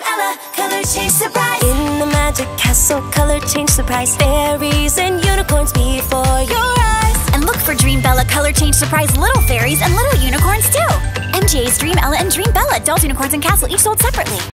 DreamElla, color change surprise. In the magic castle, color change surprise. Fairies and unicorns before your eyes. And look for DreamBella color change surprise little fairies and little unicorns too. MJ's DreamElla and DreamBella, dolls, unicorns, and castle, each sold separately.